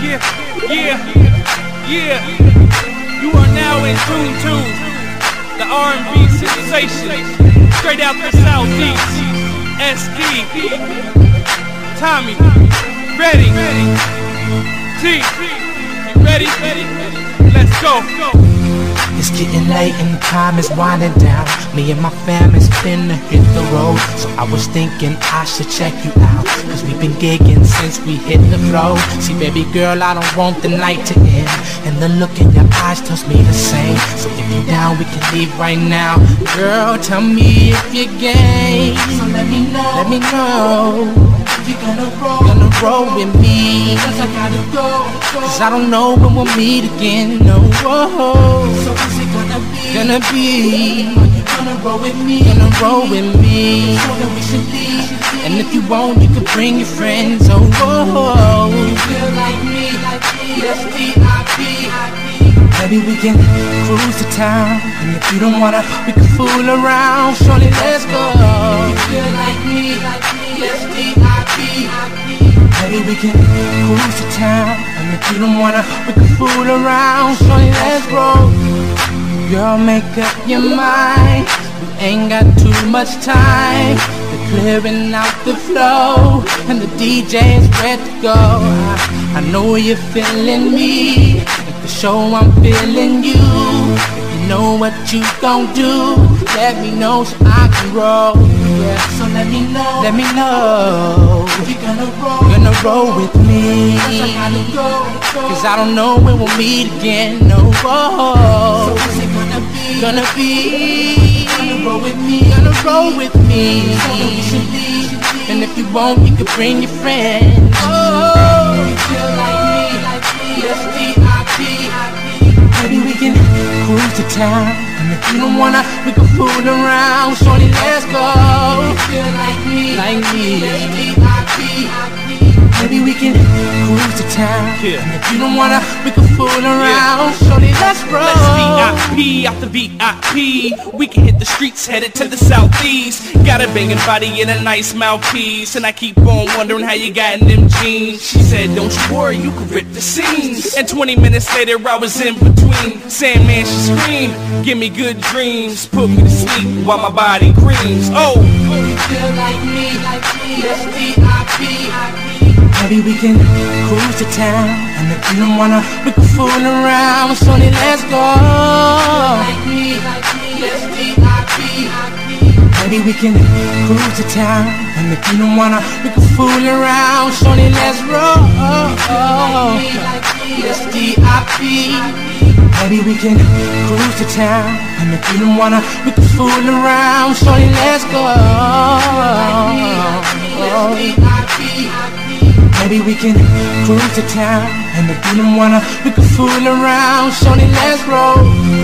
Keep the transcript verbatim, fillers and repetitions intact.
Yeah, yeah, yeah. You are now in tune to the R and B sensation, straight out the Southeast. S D, Tommy, ready? T, you ready? Let's go. It's getting late and time is winding down. Me and my family's finna hit the road, so I was thinking I should check you out, cause we've been gigging since we hit the flow. See baby girl, I don't want the night to end, and the look in your eyes tells me the same. So if you down, we can leave right now. Girl, tell me if you're game. So let me know, let me know you're gonna roll, gonna roll with me. Cause I gotta go, cause I don't know when we'll meet again. No, whoa. So what's it gonna be? Gonna be Are you gonna roll with me? Gonna roll with me. So then we should leave. And if you want, you can bring your friends. Oh, whoa. You feel like me, like me, S D I P. Maybe we can cruise to town, and if you don't wanna, we can fool around. Surely let's go. You feel like me, like me, S D I P. Maybe we can cruise to town, and if you don't wanna, we can fool around. Surely let's roll. Girl, make up your mind. We ain't got too much time. They're clearing out the flow, and the D J is ready to go. I, I know you're feeling me. At the show, I'm feeling you. If you know what you gon' do, let me know so I can roll. Yeah. So let me know, let me know if you're gonna roll, gonna roll with me. Cause I gotta go, cause I don't know when we'll meet again. No, whoa. So what's it gonna be? Gonna be Gonna roll with me, gonna roll with me. So we should leave. And if you want, you can bring your friends. Oh, you feel like me, like me, S D I P. Maybe we can cruise to town, and if you don't wanna, we can fool around. Shorty, let's go. You feel like me, like me, S D I P. Maybe we can cruise to town, yeah. And if you don't wanna, we can fool around. Yeah. Shorty, let's roll. Let's V I P out the V I P. We can hit the streets headed to the Southeast. Got a banging body and a nice mouthpiece, and I keep on wondering how you got in them jeans. She said, don't you worry, you can rip the scenes. And twenty minutes later I was in between. Sandman, she screamed, give me good dreams. Put me to sleep while my body creams. Oh, you feel like me, like me, S D I P. Maybe we can cruise to town, and if you don't wanna, we can fool around. Shorty, let's go. Like me, like me, S D I P. Maybe we can cruise to town, and if you don't wanna, we can fool around. Shorty, let's roll. Like me, like me, S D I P. Maybe we can cruise to town, and if you don't wanna, we can fool around. Shorty, let's go. Like me, like me, S D I P. Maybe we can cruise to town, and if you don't wanna, we can fool around. Shorty, let's roll.